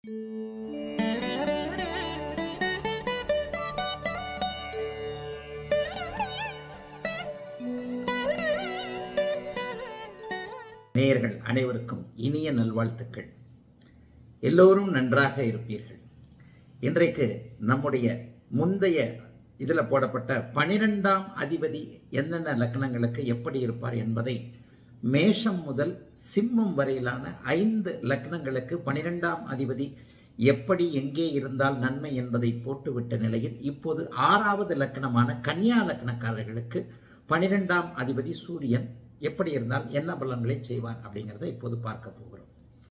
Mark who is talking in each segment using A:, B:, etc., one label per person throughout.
A: நேயர்கள் அனைவருக்கும் இனிய நல்வாழ்த்துக்கள். எல்லோரும் நன்றாக இருப்பீர்கள். இன்றைக்கு நம்முடைய முந்தைய இதில் போடப்பட்ட 12ஆம் அதிபதி என்னென்ன லக்னங்களுக்கு எப்படி இருப்பார் என்பதை மேஷம் முதல் சிம்மம் வரையிலான 5 லக்னங்களுக்கு 12ஆம் அதிபதி எப்படி எங்கே இருந்தால் நன்மை என்பதை போட்டுவிட்ட நிலையில் இப்போது 6வது லக்னமான கன்னியா லக்னக்காரர்களுக்கு 12ஆம் அதிபதி சூரியன் எப்படி இருந்தால் என்ன பலன்களை செய்வார் அப்படிங்கிறத இப்போது பார்க்க போகிறோம்.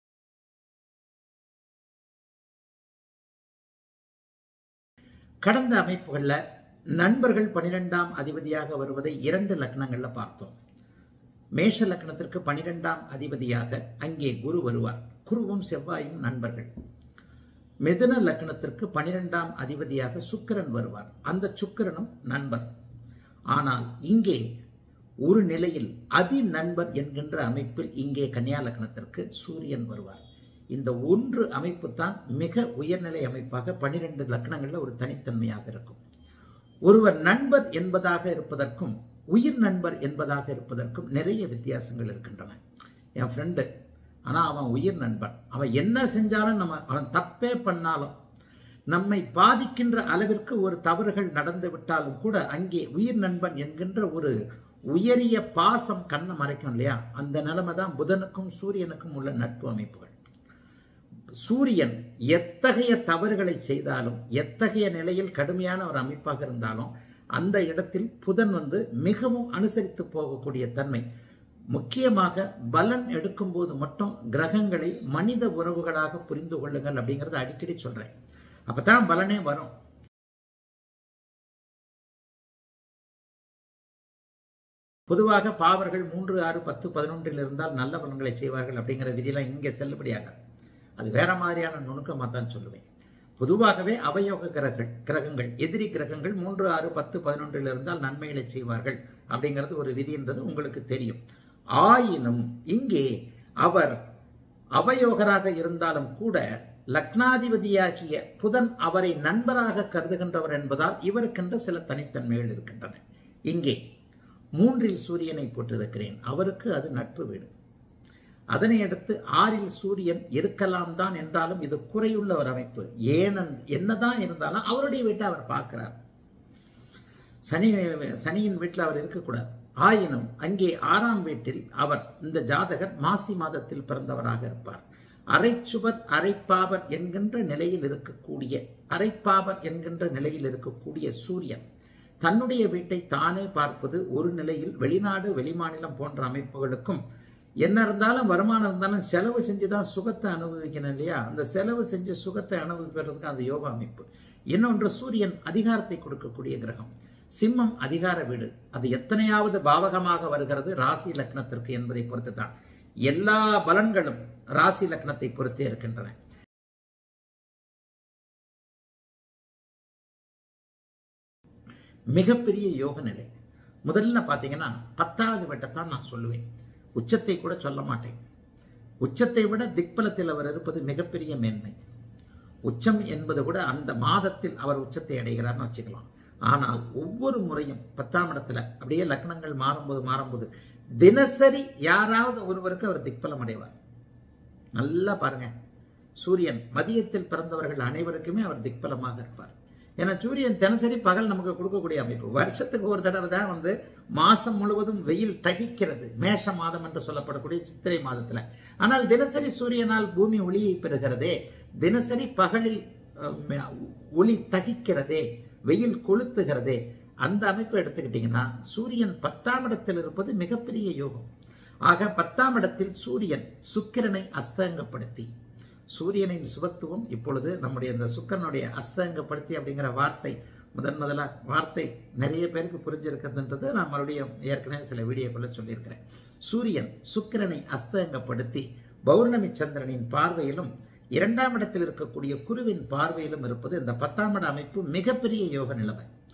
A: கடந்த அமைப்புகளில் நண்பர்கள் 12ஆம் அதிபதியாக வருவதை 2 லக்னங்கள்ல பார்த்தோம். மேஷ லக்னத்திற்கு 12ஆம் அதிபதியாக அங்கே குரு வருவார். குருவும் செவ்வாயும் நண்பர்கள். மிதுன லக்னத்திற்கு 12ஆம் அதிபதியாக சுக்கிரன் வருவார். அந்த சுக்கிரனும் நண்பர். ஆனால் இங்கே ஒரு நிலையில் அதி நண்பர் என்கின்ற அமைப்பில் இங்கே கன்னியா லக்னத்திற்கு சூரியன் வருவார். இந்த ஒன்று அமைப்பு தான் மிக உயர்நிலை அமைப்பாக 12 லக்னங்களில் ஒரு தனித்தன்மையாக இருக்கும். ஒருவர் நண்பர் என்பதாக இருப்பதற்கும் உயிர் நண்பர் என்பதாக இருப்பதற்கும் நிறைய வித்தியாசங்கள் இருக்கின்றன. என் ஃப்ரெண்டு, ஆனால் அவன் உயிர் நண்பன். அவன் என்ன செஞ்சாலும் அவன் தப்பே பண்ணாலும் நம்மை பாதிக்கின்ற அளவிற்கு ஒரு தவறுகள் நடந்து விட்டாலும் கூட அங்கே உயிர் நண்பன் என்கின்ற ஒரு உயரிய பாசம் கண்ணை மறைக்கும் இல்லையா? அந்த நிலைமை தான் புதனுக்கும் சூரியனுக்கும் உள்ள நட்பு அமைப்புகள். சூரியன் எத்தகைய தவறுகளை செய்தாலும் எத்தகைய நிலையில் கடுமையான ஒரு அமைப்பாக இருந்தாலும் அந்த இடத்தில் புதன் மிகவும் அனுசரித்து போகக்கூடிய தன்மை. முக்கியமாக பலன் எடுக்கும்போது மட்டும் கிரகங்களை மனித உறவுகளாக புரிந்து கொள்ளுங்கள் அப்படிங்கிறத அடிக்கடி சொல்றேன். அப்பதான் பலனே வரும். பொதுவாக பாவர்கள் 3, 6, 10, 11 இருந்தால் நல்ல பலன்களை செய்வார்கள் அப்படிங்கிற விதியெல்லாம் இங்கே செல்லுபடியாகாது. அது வேற மாதிரியான நுணுக்கமாக தான் சொல்லுவேன். பொதுவாகவே அவயோக கிரகங்கள் எதிரி கிரகங்கள் 3, 6, 10, 11 இருந்தால் நன்மைகளை செய்வார்கள் அப்படிங்கிறது ஒரு விதின்றது உங்களுக்கு தெரியும். ஆயினும் இங்கே அவர் அவயோகராக இருந்தாலும் கூட லக்னாதிபதியாகிய புதன் அவரை நண்பராக கருதுகின்றவர் என்பதால் இவருக்கென்ற சில தனித்தன்மைகள் இருக்கின்றன. இங்கே 3இல் சூரியனை போட்டிருக்கிறேன். அவருக்கு அது நட்பு வீடு. அதனை அடுத்து 6இல் சூரியன் இருக்கலாம் தான் என்றாலும் இது குறையுள்ள ஒரு அமைப்பு. என்னதான் இருந்தாலும் அவருடைய வீட்டை அவர் பார்க்கிறார். சனியின் வீட்டில் அவர் இருக்கக்கூடாது. ஆயினும் அங்கே 6ஆம் வீட்டில் அவர் இந்த ஜாதகர் மாசி மாதத்தில் பிறந்தவராக இருப்பார். அரைச்சுவர் அரைப்பாவர் என்கின்ற நிலையில் இருக்கக்கூடிய சூரியன் தன்னுடைய வீட்டை தானே பார்ப்பது ஒரு நிலையில் வெளிநாடு வெளிமாநிலம் போன்ற அமைப்புகளுக்கும் என்ன இருந்தாலும் வருமானம் இருந்தாலும் செலவு செஞ்சுதான் சுகத்தை அனுபவிக்கணும் இல்லையா? அந்த செலவு செஞ்சு சுகத்தை அனுபவிப்பதற்கு அந்த யோகா அமைப்பு. இன்னொன்று சூரியன் அதிகாரத்தை கொடுக்கக்கூடிய கிரகம். சிம்மம் அதிகார வீடு. அது எத்தனையாவது பாவகமாக வருகிறது ராசி லக்னத்திற்கு என்பதை பொறுத்து தான். எல்லா பலன்களும் ராசி லக்னத்தை பொறுத்தே இருக்கின்றன. மிகப்பெரிய யோக நிலை. முதல்ல பார்த்தீங்கன்னா 10வது வீட்டைத்தான் நான் சொல்லுவேன். உச்சத்தை கூட சொல்ல மாட்டேன். உச்சத்தை விட திக்பலத்தில் அவர் இருப்பது மிகப்பெரிய மேன்மை. உச்சம் என்பது கூட அந்த மாதத்தில் அவர் உச்சத்தை அடைகிறார்னு வச்சுக்கலாம். ஆனால் ஒவ்வொரு முறையும் 10ஆம் இடத்துல அப்படியே லக்னங்கள் மாறும்போது தினசரி யாராவது ஒருவருக்கு அவர் திக்பலம் அடைவார். நல்லா பாருங்க, சூரியன் மதியத்தில் பிறந்தவர்கள் அனைவருக்குமே அவர் திக்பலமாக இருப்பார். ஏன்னா சூரியன் தினசரி பகல் நமக்கு கொடுக்கக்கூடிய அமைப்பு. வருஷத்துக்கு ஒரு தடவை தான் மாசம் முழுவதும் வெயில் தகிக்கிறது. மேஷ மாதம் என்று சொல்லப்படக்கூடிய சித்திரை மாதத்துல. ஆனால் தினசரி சூரியனால் பூமி ஒளியை பெறுகிறதே, தினசரி பகலில் ஒளி தகிக்கிறதே, வெயில் கொளுத்துகிறதே, அந்த அமைப்பை எடுத்துக்கிட்டீங்கன்னா சூரியன் 10ஆம் இடத்தில் இருப்பது மிகப்பெரிய யோகம். ஆக 10ஆம் இடத்தில் சூரியன் சுக்கிரனை அஸ்தங்கப்படுத்தி, சூரியனின் சுபத்துவம் இப்பொழுது நம்முடைய இந்த சுக்கிரனுடைய அஸ்தங்கப்படுத்தி அப்படிங்கிற வார்த்தை முதல்ல வார்த்தை நிறைய பேருக்கு புரிஞ்சிருக்கிறதுன்றது நான் மறுபடியும் ஏற்கனவே சில வீடியோக்குள்ள சொல்லியிருக்கிறேன். சூரியன் சுக்கிரனை அஸ்தங்கப்படுத்தி பௌர்ணமி சந்திரனின் பார்வையிலும் 2ஆம் இடத்தில் இருக்கக்கூடிய குருவின் பார்வையிலும் இருப்பது இந்த 10ஆம் இட அமைப்பு மிகப்பெரிய யோக நிலைமை.